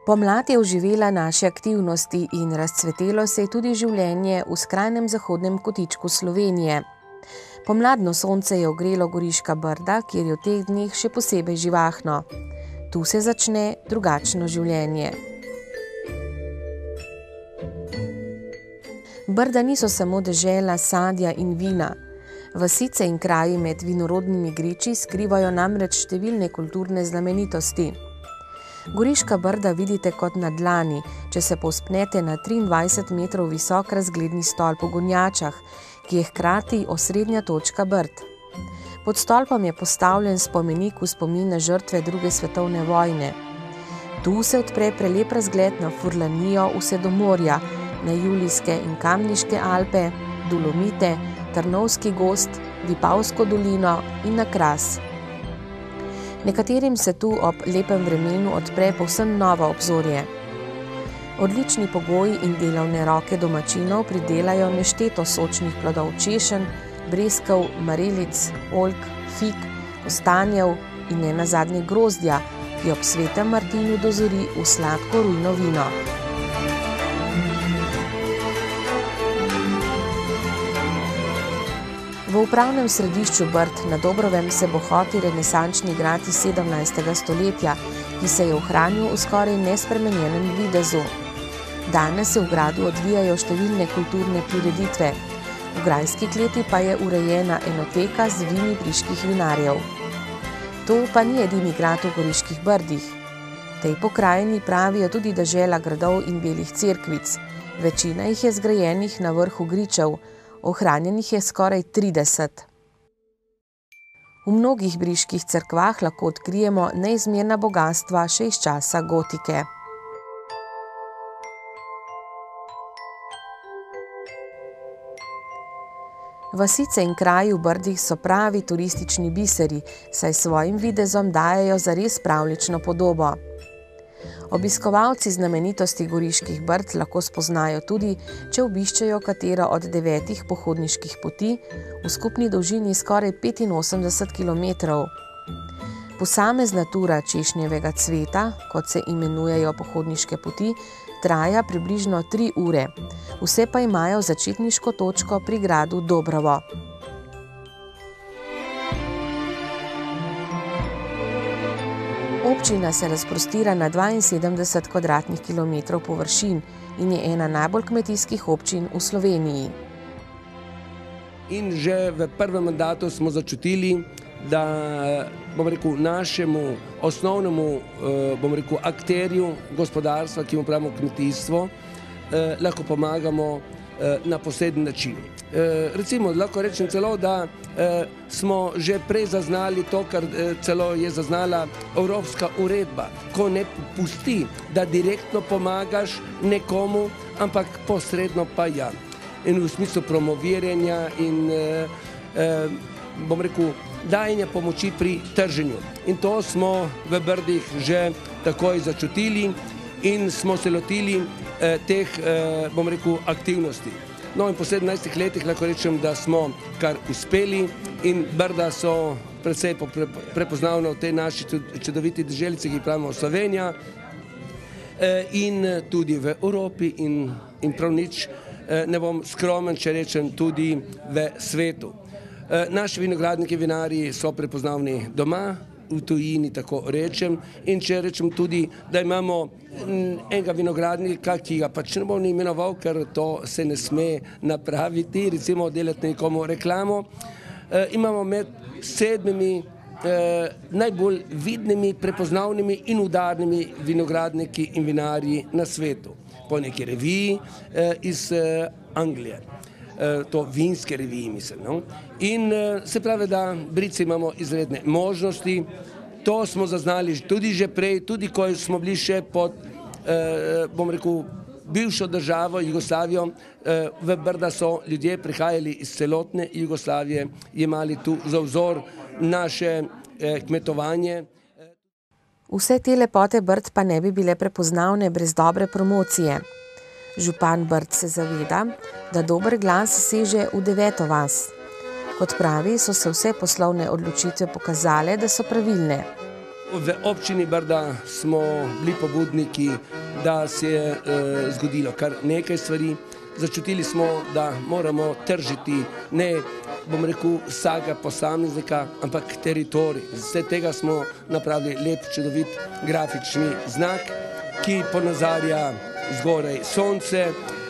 Pomlad je oživela naše aktivnosti in razcvetelo se je tudi življenje v skrajnem zahodnem kotičku Slovenije. Pomladno sonce je ogrelo Goriška Brda, kjer je v teh dneh še posebej živahno. Tu se začne drugačno življenje. Brda niso samo dežela sadja in vina. Vasice in kraji med vinorodnimi griči skrivajo namreč številne kulturne znamenitosti. Goriška Brda vidite kot na dlani, če se povzpnete na 23 metrov visok razgledni stolp v Gonjačah, ki je hkrati osrednja točka Brd. Pod stolpom je postavljen spomenik v spomin na žrtve druge svetovne vojne. Tu se odpre prelep razgled na Furlanijo vse do morja, na Julijske in Kamniške Alpe, Dolomite, Trnovski gozd, Vipavsko dolino in na Kras. Nekaterim se tu ob lepem vremenu odpre povsem novo obzorje. Odlični pogoji in delavne roke domačinov pridelajo nešteto sočnih plodov češenj, breskev, marelic, oljk, fig, kostanjev in nenazadnje grozdja, ki ob Svetem Martinu dozori v sladko rujno vino. V upravnem središču Brd na Dobrovem se bohoti renesančni grad iz 17. stoletja, ki se je ohranil v skoraj nespremenjenem videzu. Danes se v gradu odvijajo številne kulturne prireditve. V grajski kleti pa je urejena enoteka z vini briških vinarjev. To pa ni edini grad v Goriških Brdih. Tej pokrajini pravijo tudi dežela gradov in belih cerkvic. Večina jih je zgrajenih na vrhu gričev, ohranjenih je skoraj 30. V mnogih briških cerkvah lahko odkrijemo neizmerna bogastva še iz časa gotike. Vasice in kraji v Brdih so pravi turistični biseri, saj svojim videzom dajejo zares pravljično podobo. Obiskovalci znamenitosti Goriških Brd lahko spoznajo tudi, če obiščejo katero od 9 pohodniških poti v skupni dolžini skoraj 85 kilometrov. Posamezna tura češnjevega cveta, kot se imenujejo pohodniške poti, traja približno 3 ure. Vse pa imajo začetniško točko pri gradu Dobrovo. Občina se razprostira na 72 kvadratnih kilometrov površin in je ena najbolj kmetijskih občin v Sloveniji. In že v prvem mandatu smo začutili, da našemu osnovnemu akterju gospodarstva, ki mu pravimo kmetijstvo, lahko pomagamo na poseben način. Recimo, lahko rečem celo, da smo že prej zaznali to, kar celo je zaznala Evropska uredba, ko ne pusti, da direktno pomagaš nekomu, ampak posredno pa ja. In v smislu promoviranja in dajanja pomoči pri trženju. In to smo v Brdih že takoj začutili in smo se lotili teh, aktivnosti. No in po 17 letih lahko rečem, da smo kar uspeli in Brda so predvsej prepoznavna v tej naši čudoviti deželici, ki pravimo Slovenija, in tudi v Evropi in prav nič, ne bom skromen, če rečem, tudi v svetu. Naši vinogradniki, vinarji so prepoznavni doma, v tujini, tako rečem, in če rečem tudi, da imamo enega vinogradnika, ki ga pač ne bom imenoval, ker to se ne sme napraviti, recimo delati nekomu reklamo, imamo med 7 najbolj vidnimi, prepoznavnimi in udarnimi vinogradniki in vinarji na svetu. Po neki reviji iz Anglije. To vinske reviji, mislim. No? In se pravi, da Britci imamo izredne možnosti. To smo zaznali tudi že prej, tudi ko smo bili še pod, bivšo državo Jugoslavijo. V Brda so ljudje prihajali iz celotne Jugoslavije, jemali tu za vzor naše kmetovanje. Vse te lepote Brd pa ne bi bile prepoznavne brez dobre promocije. Župan Brd se zaveda, da dober glas seže v 9. vas. Kot pravi, so se vse poslovne odločitve pokazale, da so pravilne. v občini Brda smo bili pobudniki, da se je zgodilo kar nekaj stvari. Začutili smo, da moramo tržiti ne, bom rekel, vsakega posameznika, ampak teritorij. Vse tega smo napravili lep, čudovit grafični znak, ki ponazarja zgoraj sonce,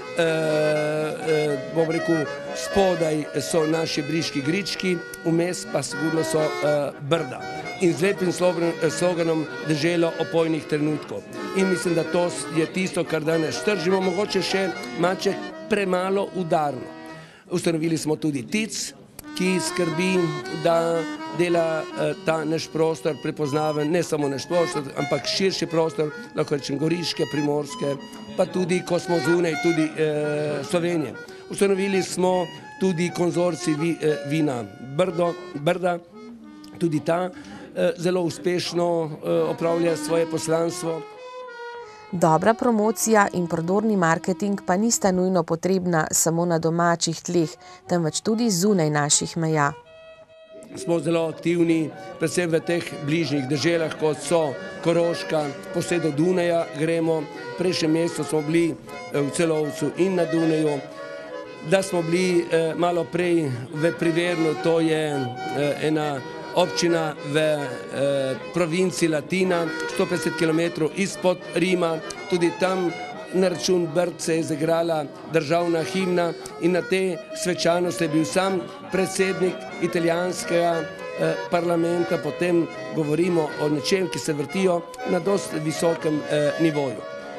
bom rekel, spodaj so naši briški grički, vmes pa sigurno so Brda. In z lepim sloganom Deželo opojnih trenutkov. In mislim, da to je tisto, kar danes tržimo, mogoče še malce premalo udarno. Ustanovili smo tudi TIC, ki skrbi, da dela ta naš prostor prepoznaven, ne samo naš prostor, ampak širši prostor, lahko rečem Goriške, Primorske, pa tudi, ko smo zunaj, tudi Slovenije. Ustanovili smo tudi konzorcij vina Brda, tudi ta zelo uspešno opravlja svoje poslanstvo. Dobra promocija in prodorni marketing pa nista nujno potrebna samo na domačih tleh, temveč tudi zunaj naših meja. Smo zelo aktivni, predvsem v teh bližnjih deželah, kot so Koroška, vse do Dunaja gremo. Prejšnjem mesecu smo bili v Celovcu in na Dunaju. Da smo bili malo prej v Privernu, to je ena občina v provinci Latina, 150 km izpod Rima, tudi tam na račun Brd se je zagrala državna himna in na te svečanosti je bil sam predsednik italijanskega parlamenta, potem govorimo o nečem, ki se vrtijo na dosti visokem nivoju.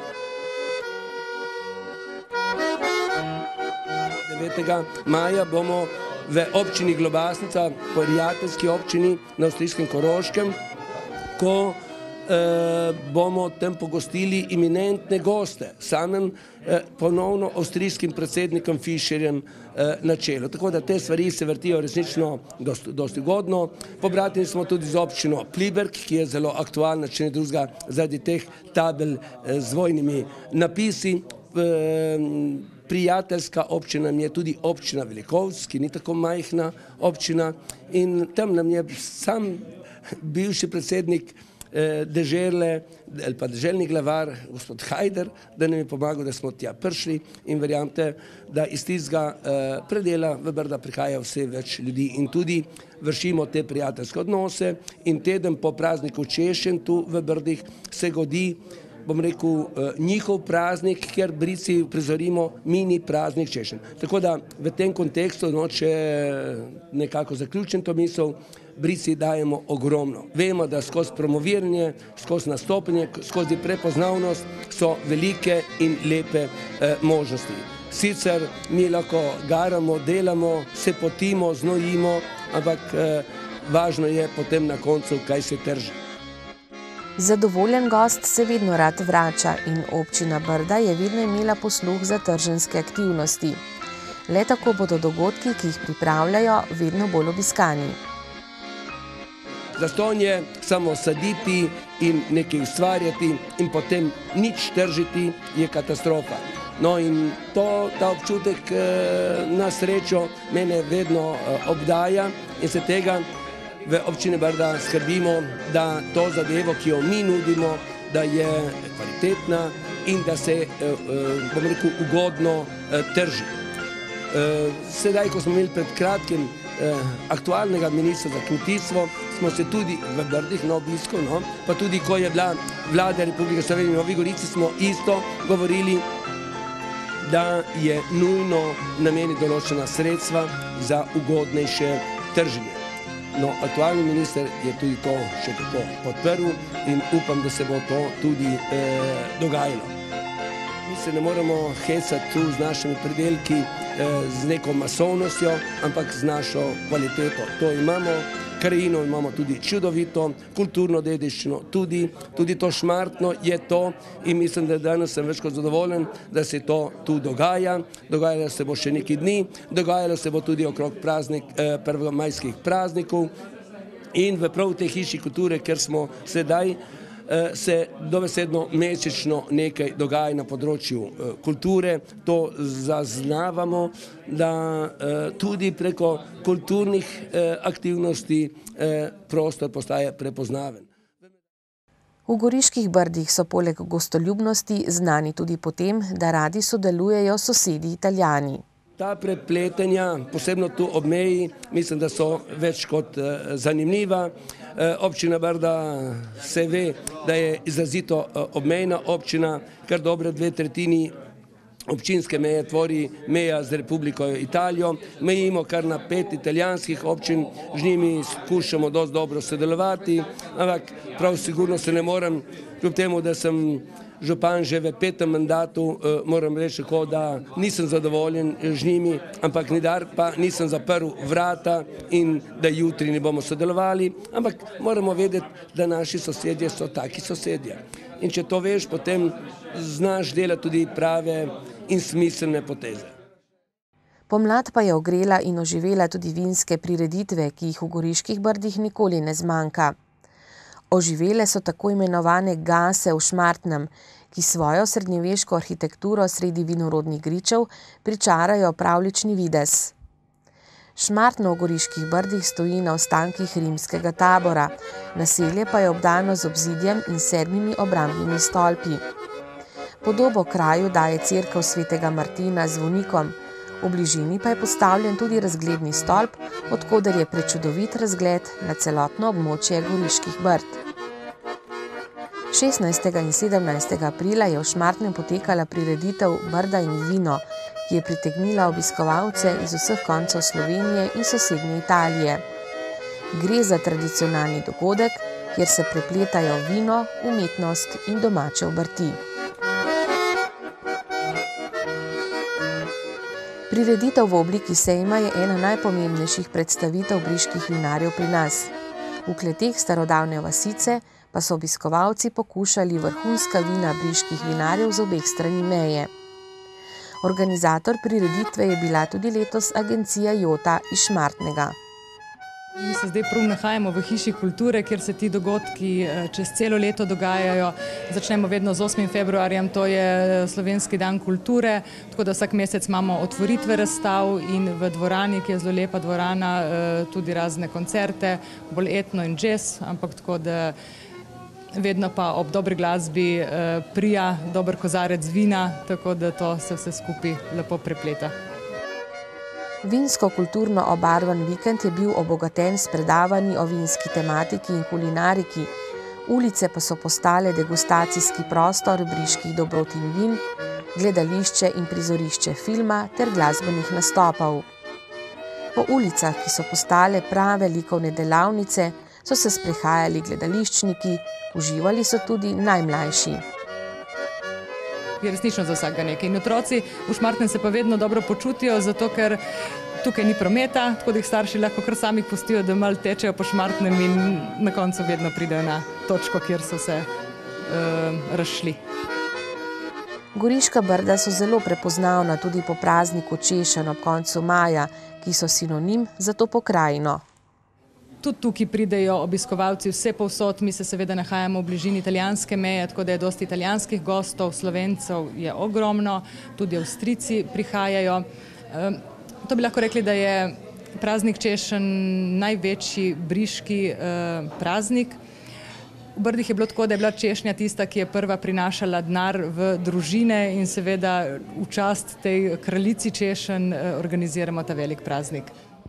9. maja bomo v občini Globasnica, prijateljski občini na avstrijskem Koroškem, ko bomo tam pogostili eminentne goste, samim ponovno avstrijskim predsednikom Fischerjem na čelu. Tako da te stvari se vrtijo resnično dosti ugodno. Pobratili smo tudi z občino Pliberk, ki je zelo aktualna, če ne drugega, zaradi teh tabel z vojnimi napisi. Prijateljska občina je tudi občina Velikovc, ki ni tako majhna občina, in tam nam je sam bivši predsednik dežele, ali pa deželni glavar, gospod Hajder, da nam je pomagal, da smo tja prišli, in verjamete, da iz tistega predela v Brda prihaja vse več ljudi in tudi vršimo te prijateljske odnose, in teden po prazniku Češen tu v Brdih se godi, bom rekel, njihov praznik, kjer Bridci prizorimo mini praznik Češen. Tako da v tem kontekstu, če nekako zaključim to misel, Bridci dajemo ogromno. Vemo, da skozi promoviranje, skozi nastopanje, skozi prepoznavnost so velike in lepe možnosti. Sicer mi lahko garamo, delamo, se potimo, znojimo, ampak važno je potem na koncu, kaj se trži. Zadovoljen gost se vedno rad vrača in občina Brda je vedno imela posluh za trženjske aktivnosti. Le tako bodo dogodki, ki jih pripravljajo, vedno bolj obiskani. Zastonj je samo saditi in nekaj ustvarjati in potem nič tržiti je katastrofa. No in ta občutek na srečo mene vedno obdaja in se tega v občini Brda skrbimo, da to zadevo, ki jo mi nudimo, da je kvalitetna in da se, bom rekel, ugodno trži. Sedaj, ko smo imeli pred kratkim aktualnega ministra za kmetijstvo, smo se tudi v Brdih na obisku, pa tudi, ko je bila vlada Republike Slovenije v Novi Gorici, smo isto govorili, da je nujno nameniti določena sredstva za ugodnejše trženje. No, aktualni minister je tudi to še kako podprl in upam, da se bo to tudi dogajalo. Mi se ne moramo hecati tu z našimi pridelki, z neko masovnostjo, ampak z našo kvaliteto. To imamo, krajino imamo tudi čudovito, kulturno dediščino, tudi to Šmartno je to, in mislim, da danes sem več kot zadovoljen, da se to tu dogaja. Dogajalo se bo še nekaj dni, dogajalo se bo tudi okrog prvomajskih praznikov in v prav tej hiši kulture, ker smo sedaj, se dobesedno mesečno nekaj dogaja na področju kulture. To zaznavamo, da tudi preko kulturnih aktivnosti prostor postaje prepoznaven. V Goriških Brdih so poleg gostoljubnosti znani tudi po tem, da radi sodelujejo sosedi Italijani. Ta prepletanja, posebno tu ob meji, mislim, da so več kot zanimiva. Občina Brda se ve, da je izrazito obmejna občina, kar dobre 2/3 občinske meje tvori meja z Republiko Italijo. Mejimo kar na 5 italijanskih občin, z njimi skušamo dosti dobro sodelovati, ampak prav sigurno se ne morem, kljub temu, da sem župan že v 5. mandatu, moram reči tako, da nisem zadovoljen z njimi, ampak nikdar pa nisem zaprl vrata in da jutri ne bomo sodelovali, ampak moramo vedeti, da naši sosedje so taki sosedje. In če to veš, potem znaš delati tudi prave in smiselne poteze. Pomlad pa je ogrela in oživela tudi vinske prireditve, ki jih v Goriških Brdih nikoli ne zmanjka. Oživele so tako imenovane gase v Šmartnem, ki svojo srednjeveško arhitekturo sredi vinorodnih gričev pričarajo pravljični videz. Šmartno v Goriških Brdih stoji na ostankih rimskega tabora, naselje pa je obdano z obzidjem in 7 obrambnimi stolpi. Podobo kraju daje cerkev svetega Martina z zvonikom, v bližini pa je postavljen tudi razgledni stolp, od koder je prečudovit razgled na celotno območje Goriških Brd. 16. in 17. aprila je v Šmartnem potekala prireditev Brda in vino, ki je pritegnila obiskovalce iz vseh koncev Slovenije in sosednje Italije. Gre za tradicionalni dogodek, kjer se prepletajo vino, umetnost in domače obrti. Prireditev v obliki sejma je ena najpomembnejših predstavitev briških vinarjev pri nas. V kleteh starodavne vasice pa so obiskovalci pokušali vrhunska vina briških vinarjev z obeh strani meje. Organizator prireditve je bila tudi letos agencija Jota iz Šmartnega. Mi se zdaj prav nahajamo v Hiši kulture, kjer se ti dogodki čez celo leto dogajajo. Začnemo vedno z 8. februarjem, to je Slovenski dan kulture, tako da vsak mesec imamo otvoritve razstav in v dvorani, ki je zelo lepa dvorana, tudi razne koncerte, bolj etno in jazz, ampak tako da vedno pa ob dobri glasbi prija dober kozarec vina, tako da to se vse skupaj lepo prepleta. Vinsko-kulturno obarvan vikend je bil obogaten s predavanji o vinski tematiki in kulinariki, ulice pa so postale degustacijski prostor briških dobrot in vin, gledališče in prizorišče filma ter glasbenih nastopov. Po ulicah, ki so postale prave likovne delavnice, so se sprehajali gledališčniki, uživali so tudi najmlajši. Je resnično za vsakega nekaj. In otroci v Šmartnem se pa vedno dobro počutijo, zato ker tukaj ni prometa, tako da jih starši lahko kar sami pustijo, da malo tečejo po Šmartnem in na koncu vedno pridejo na točko, kjer so se razšli. Goriška Brda so zelo prepoznavna tudi po prazniku češenj ob koncu maja, ki so sinonim za to pokrajino. Tudi tukaj pridejo obiskovalci vse povsod, mi se seveda nahajamo v bližini italijanske meje, tako da je dosti italijanskih gostov, Slovencev je ogromno, tudi Avstrijci prihajajo. To bi lahko rekli, da je praznik češenj največji briški praznik. V Brdih je bilo tako, da je bila češnja tista, ki je prva prinašala denar v družine in seveda v čast tej kraljici češenj organiziramo ta velik praznik.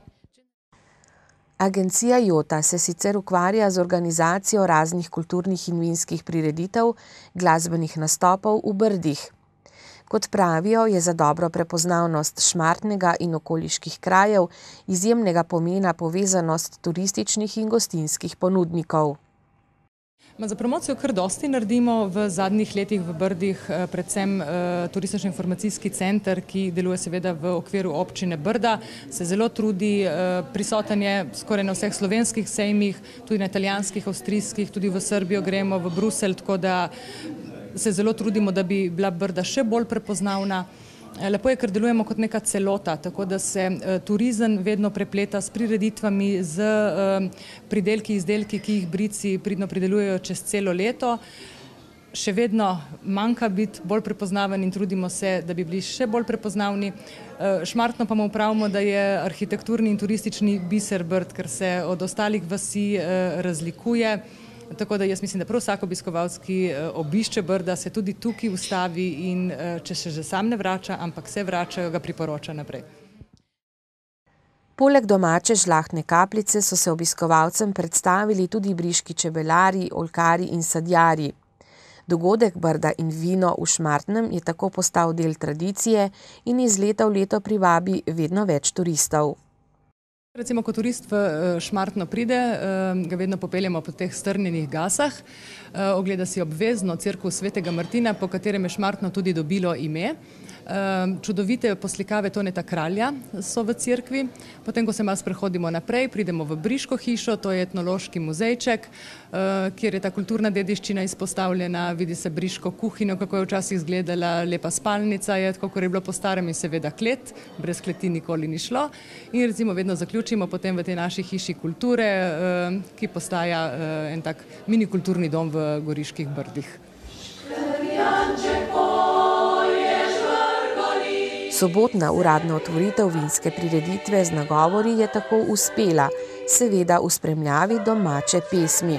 Agencija Jota se sicer ukvarja z organizacijo raznih kulturnih in vinskih prireditev, glasbenih nastopov v Brdih. Kot pravijo, je za dobro prepoznavnost Šmartnega in okoliških krajev izjemnega pomena povezanost turističnih in gostinskih ponudnikov. Za promocijo kar dosti naredimo v zadnjih letih v Brdih, predvsem turistično-informacijski center, ki deluje seveda v okviru občine Brda, se zelo trudi, prisoten je skoraj na vseh slovenskih sejmih, tudi na italijanskih, avstrijskih, tudi v Srbijo gremo, v Bruselj, tako da se zelo trudimo, da bi bila Brda še bolj prepoznavna. Lepo je, ker delujemo kot neka celota, tako da se turizem vedno prepleta s prireditvami, z pridelki, izdelki, ki jih Brdci pridno pridelujejo čez celo leto. Še vedno manjka biti bolj prepoznaven in trudimo se, da bi bili še bolj prepoznavni. Šmartno pa mu pravimo, da je arhitekturni in turistični biser Brd, ker se od ostalih vasi razlikuje. Tako da jaz mislim, da prav vsak obiskovalec, ki obišče Brda, se tudi tukaj ustavi in če se že sam ne vrača, ampak se vračajo, ga priporoča naprej. Poleg domače žlahtne kapljice so se obiskovalcem predstavili tudi briški čebelarji, oljkarji in sadjarji. Dogodek Brda in vino v Šmartnem je tako postal del tradicije in iz leta v leto privabi vedno več turistov. Recimo, ko turist v Šmartno pride, ga vedno popeljemo po teh strnjenih gasah, ogleda si obvezno cerkev Svetega Martina, po katerem je Šmartno tudi dobilo ime. Čudovite poslikave Toneta Kralja so v cerkvi. Potem, ko se malo sprehodimo naprej, pridemo v Briško hišo, to je etnološki muzejček, kjer je ta kulturna dediščina izpostavljena, vidi se briško kuhinjo, kako je včasih izgledala, lepa spalnica je, tako kot je bilo po starem, in seveda klet, brez kleti nikoli ni šlo. In recimo vedno zaključimo potem v tej naši hiši kulture, ki postaja en tak mini kulturni dom v Goriških Brdih. Sobotna uradna otvoritev vinske prireditve z nagovori je tako uspela, seveda v spremljavi domače pesmi.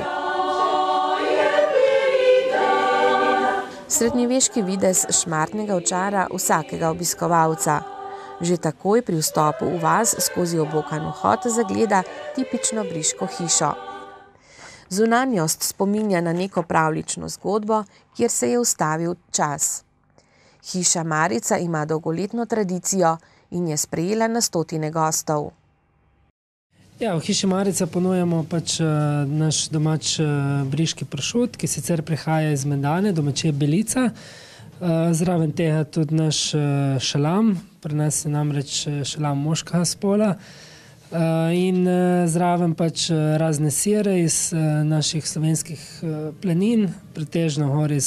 Srednjeveški videz Šmartnega očara vsakega obiskovalca. Že takoj pri vstopu v vas skozi obokan vhod zagleda tipično briško hišo. Zunanjost spominja na neko pravljično zgodbo, kjer se je ustavil čas. Hiša Marica ima dolgoletno tradicijo in je sprejela na stotine gostov. Ja, v hiši Marica ponujamo naš domač briški pršut, ki sicer prihaja iz Medane, domačije Belica. Zraven tega tudi naš šalam, pri nas je namreč šalam moškega spola. In zraven razne sire iz naših slovenskih planin, pretežno gor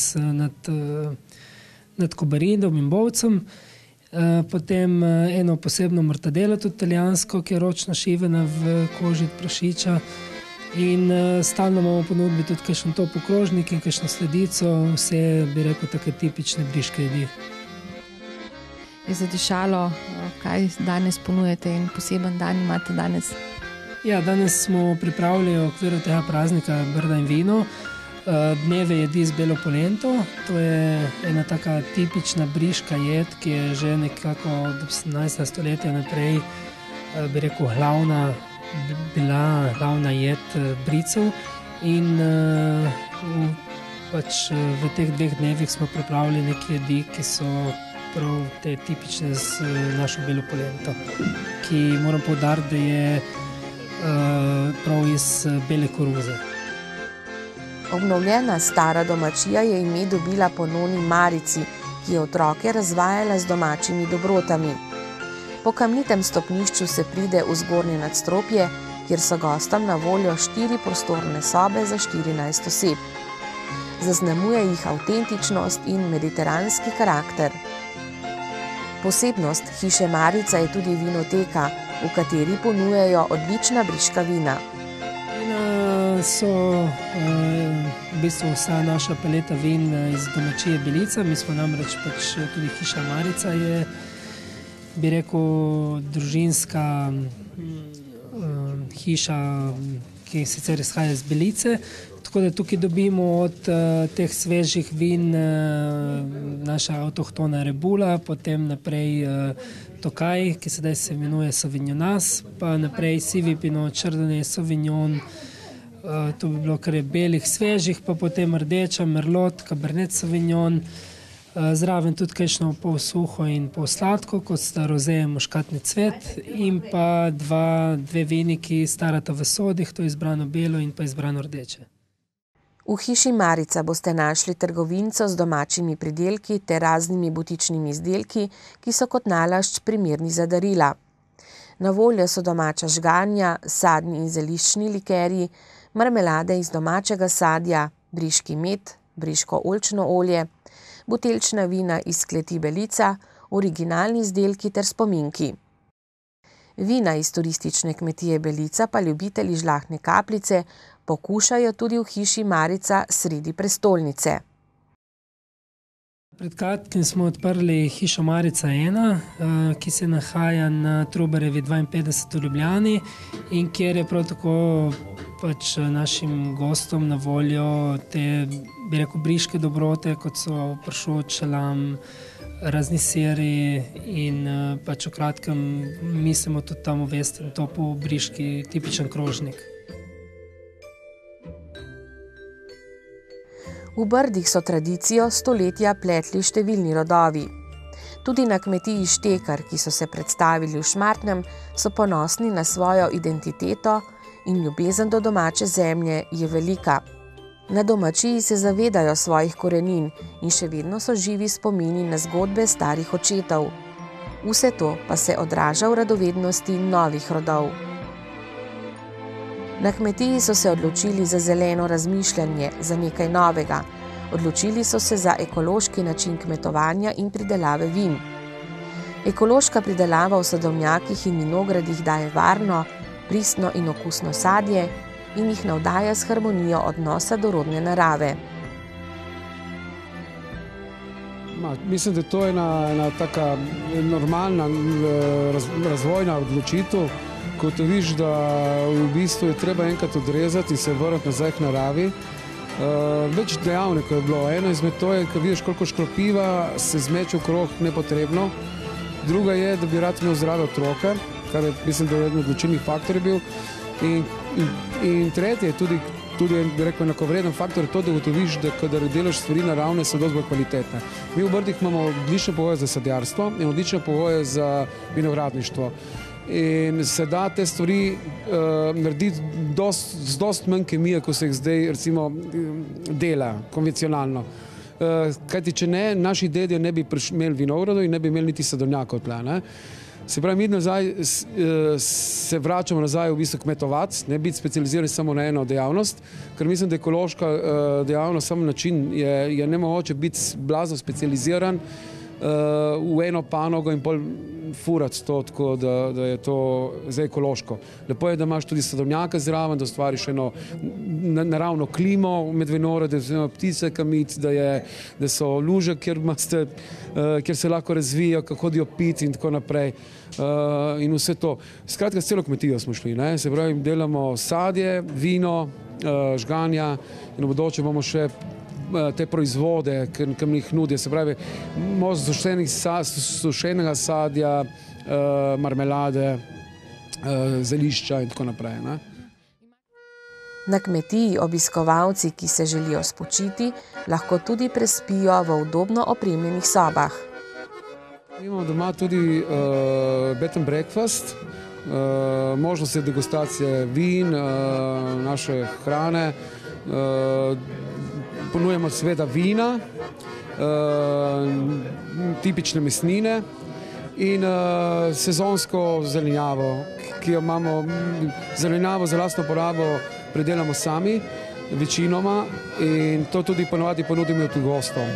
nad Kobaridom in Bovcem. Potem eno posebno mortadelo, tudi italijansko, ki je ročno šivena v koži od prašiča. In stalno imamo ponudbi tudi kakšen topel krožnik in kakšno sledico, vse bi rekel take tipične briške jedi. Je zadišalo, kaj danes ponujete in poseben dan imate danes? Ja, danes smo pripravili v okviru tega praznika Brda in vino dneve jedi z belo polento. To je ena taka tipična briška jed, ki je že nekako od 18. stoletja naprej, bi rekel, bila glavna jed Bricev. In v teh dveh dnevih smo pripravili neke jedi, ki so prav te tipične z našo belo polento, ki moram poudariti, da je prav iz bele koruze. Obnovljena stara domačija je ime dobila po noni Marici, ki je otroke razvajala z domačimi dobrotami. Po kamnitem stopnišču se pride v zgornje nadstropje, kjer so gostom na voljo 4 prostorne sobe za 14 oseb. Zaznamuje jih avtentičnost in mediteranski karakter. Posebnost hiše Marica je tudi vinoteka, v kateri ponujajo odlična briška vina. So v bistvu vsa naša paleta vin iz domačije Belica. Mi smo namreč tudi hiša Marica je, bi rekel, družinska hiša, ki sicer izhaja iz Belice. Tako da tukaj dobimo od teh svežih vin naša avtohtona rebula, potem naprej Tokaj, ki sedaj se imenuje Sauvignonas, pa naprej sivi pinot, chardonnay, sauvignon. To bi bilo kar je belih, svežih, pa potem rdeča, merlot, cabernet sauvignon, zraven tudi kakšno pol suho in pol sladko, kot sta roze in muškatni cvet, in pa dve vini, ki starata v sodih, to je izbrano belo in pa izbrano rdeče. V hiši Marica boste našli trgovinco z domačimi pridelki ter raznimi butičnimi izdelki, ki so kot nalašč primerni za darila. Na voljo so domača žganja, sadni in zeliščni likerji, marmelade iz domačega sadja, briški med, briško oljčno olje, buteljčna vina iz kleti Belica, originalni izdelki ter spominki. Vina iz turistične kmetije Belica pa ljubitelji žlahtne kapljice pokušajo tudi v hiši Marica sredi prestolnice. Pred kratkim smo odprli hišo Marica 1, ki se nahaja na Trubarjevi 52 v Ljubljani in kjer je prav tako pač našim gostom na voljo te, bi rekel, briške dobrote, kot so pršut, šelam, razni siri in pač v kratkem mislimo tudi tam uvesti in topu briški tipičen krožnik. V Brdih so tradicijo stoletja pletli številni rodovi. Tudi na kmetiji Štekar, ki so se predstavili v Šmartnem, so ponosni na svojo identiteto in ljubezen do domače zemlje je velika. Na domačiji se zavedajo svojih korenin in še vedno so živi spomini na zgodbe starih očetov. Vse to pa se odraža v radovednosti novih rodov. Na kmetiji so se odločili za zeleno razmišljanje, za nekaj novega. Odločili so se za ekološki način kmetovanja in pridelave vin. Ekološka pridelava v sadovnjakih in vinogradih daje varno, pristno in okusno sadje in jih navdaja s harmonijo odnosa do rodne narave. Mislim, da to je ena taka normalna razvojna odločitev, ko to vidiš, da v bistvu je treba enkrat odrezati in se vrniti nazaj k naravi. Več dejavnikov je bilo. Eno izmed to je, ko vidiš, koliko škropiva se zmeče okrog nepotrebno. Druga je, da bi rad imel zdrave otroke, kar je, mislim, da je eden odločilnih faktorjev bil. In tretje je tudi bi rekel, enakovreden faktor je to, da ugotoviš, da kadar delaš stvari naravne, so dosti bolj kvalitetne. Mi v Brdih imamo odlične pogoje za sadjarstvo in odlične pogoje za vinogradništvo. In se da te stvari narediti z dosti manj kemije, ko se jih zdaj recimo dela konvencionalno. Kajti, če ne, naši dedje ne bi imeli vinogradov in ne bi imeli niti sadovnjakov tle, ne. Se pravi, mi nazaj se vračamo nazaj v bistvu kmetovati, ne biti specializirani samo na eno dejavnost, ker mislim, da ekološka dejavnost, sam način je nemogoče biti blazno specializiran v eno panogo in pol furati to, tako da je to zdaj ekološko. Lepo je, da imaš tudi sadovnjaka zraven, da ustvariš eno naravno klimo med vinograde, da so ptice kamic, da so luže, kjer se lahko razvijajo, kako hodijo piti in tako naprej. In vse to. Skratka, s celo kmetijo smo šli, ne? Se pravi, delamo sadje, vino, žganja in v bodoče bomo še te proizvode, ki mi jih nudijo, se pravi, most sušenega sadja, marmelade, zelišča in tako naprej, ne? Na kmetiji obiskovalci, ki se želijo spočiti, lahko tudi prespijo v udobno opremljenih sobah. Imamo doma tudi bed and breakfast, možnost je degustacije vin, naše hrane, ponujemo seveda vina, tipične mesnine in sezonsko zelenjavo, ki jo imamo, zelenjavo za lastno porabo predelamo sami, večinoma, in to tudi ponovadi ponudimo tudi gostom.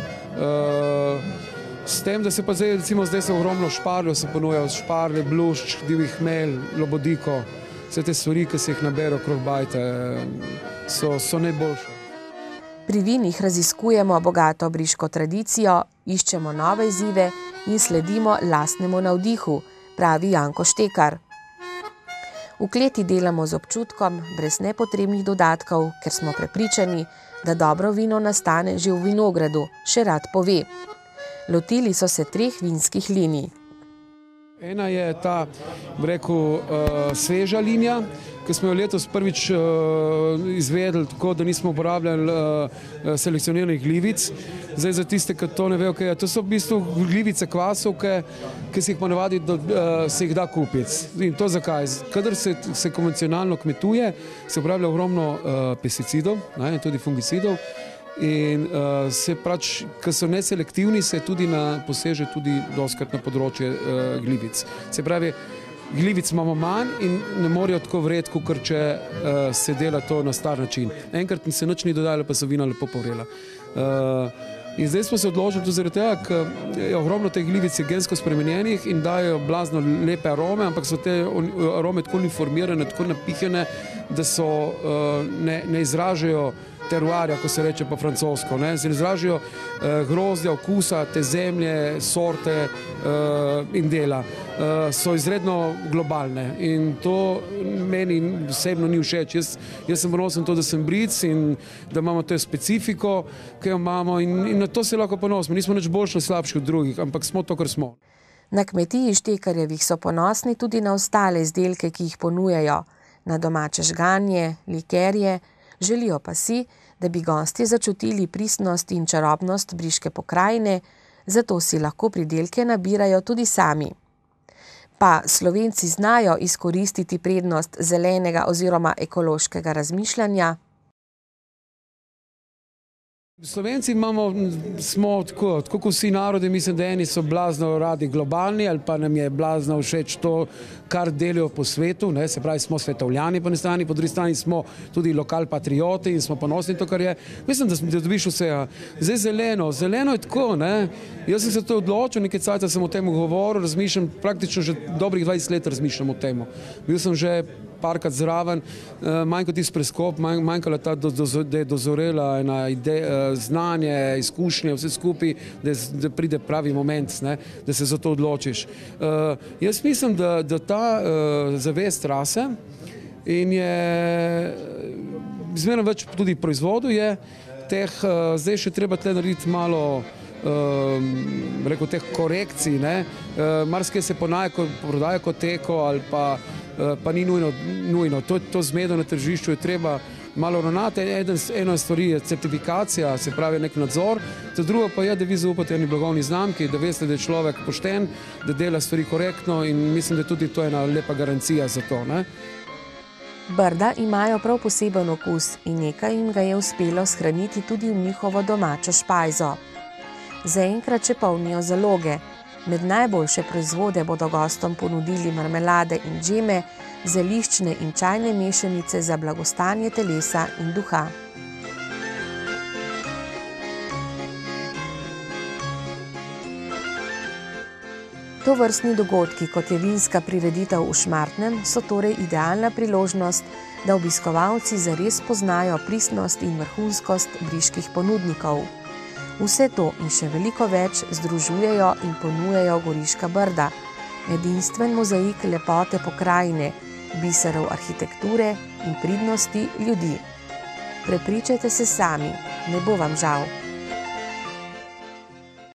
S tem, da se pa zdaj, recimo zdaj se ogromno šparljev se ponujajo, šparlje, blušč, divji hmelj, lobodiko, vse te stvari, ki se jih nabere okrog bajte, so najboljše. Pri vinih raziskujemo bogato briško tradicijo, iščemo nove izzive in sledimo lastnemu navdihu, pravi Janko Štekar. V kleti delamo z občutkom, brez nepotrebnih dodatkov, ker smo prepričani, da dobro vino nastane že v vinogradu, še rad pove. Lotili so se 3 vinskih linij. Ena je ta, bi rekel, sveža linija, ki smo jo letos prvič izvedli tako, da nismo uporabljali selekcioniranih glivic. Zdaj za tiste, ki to ne vejo, kaj je. To so v bistvu glivice kvasovke, ki se jih ponavadi se jih da kupiti. In to zakaj? Kadar se konvencionalno kmetuje, se uporablja ogromno pesticidov, tudi fungicidov. In se pač, ki so neselektivni, se tudi poseže tudi dostikrat na področje glivic. Se pravi, glivic imamo manj in ne morejo tako vreti, kakor če se dela to na star način. Enkrat se nič ni dodajalo, pa so vina lepo povrela. In zdaj smo se odločili tudi zaradi tega, ker je ogromno teh glivic gensko spremenjenih in dajo blazno lepe arome, ampak so te arome tako uniformirane, tako napihane, da ne izražajo teruarja, ko se reče po francosko. Se izražajo grozdja, okusa, te zemlje, sorte in dela. So izredno globalne in to meni osebno ni všeč. Jaz sem ponosen to, da sem Bric in da imamo to specifiko, ki jo imamo in na to se lahko ponosimo. Nismo nič boljši ali slabši od drugih, ampak smo to, kar smo. Na kmetiji Štekarjevih so ponosni tudi na ostale izdelke, ki jih ponujajo, na domače žganje, likerje, želijo pa si, da bi gostje začutili pristnost in čarobnost briške pokrajine, zato si lahko pridelke nabirajo tudi sami. Pa Slovenci znajo izkoristiti prednost zelenega oziroma ekološkega razmišljanja? Slovenci smo tako kot vsi narodi, mislim, da eni so blazno radi globalni ali pa nam je blazno všeč to, kar delijo po svetu, se pravi, smo svetovljani po eni strani, po drugi strani smo tudi lokal patrioti in smo ponosni to, kar je. Mislim, da dobiš vse. Zdaj zeleno je tako, Jaz sem se to odločil, nekaj časa sem o tem govoril, razmišljam, praktično že dobrih 20 let razmišljam o tem. Bil sem že parkrat zraven, manjko tisti preskop, manjkala ta, da je dozorela ena ideja, znanje, izkušnje, vse skupaj, da pride pravi moment, da se za to odločiš. Jaz mislim, da ta zavest rase in je zmerno več tudi proizvodov je teh, zdaj še treba tle narediti malo rekel teh korekcij, marsikaj se prodaja kot eko ali pa ni nujno. To zmedo na tržišču je treba malo ravnati. Ena stvar je certifikacija, se pravi nek nadzor, drugo pa je, da vi zaupate eni blagovni znamki, da veste, da je človek pošten, da dela stvari korektno in mislim, da tudi to je ena lepa garancija za to. Brda imajo prav poseben okus in nekaj jim ga je uspelo shraniti tudi v njihovo domačo špajzo. Zaenkrat še polnijo zaloge. Med najboljše proizvode bodo gostom ponudili marmelade in džeme, zeliščne in čajne mešanice za blagostanje telesa in duha. Tovrstni dogodki, kot je vinska prireditev v Šmartnem, so torej idealna priložnost, da obiskovalci zares poznajo pristnost in vrhunskost briških ponudnikov. Vse to in še veliko več združujejo in ponujajo Goriška Brda, edinstven mozaik lepote pokrajine, biserov arhitekture in pridnosti ljudi. Prepričajte se sami, ne bo vam žal.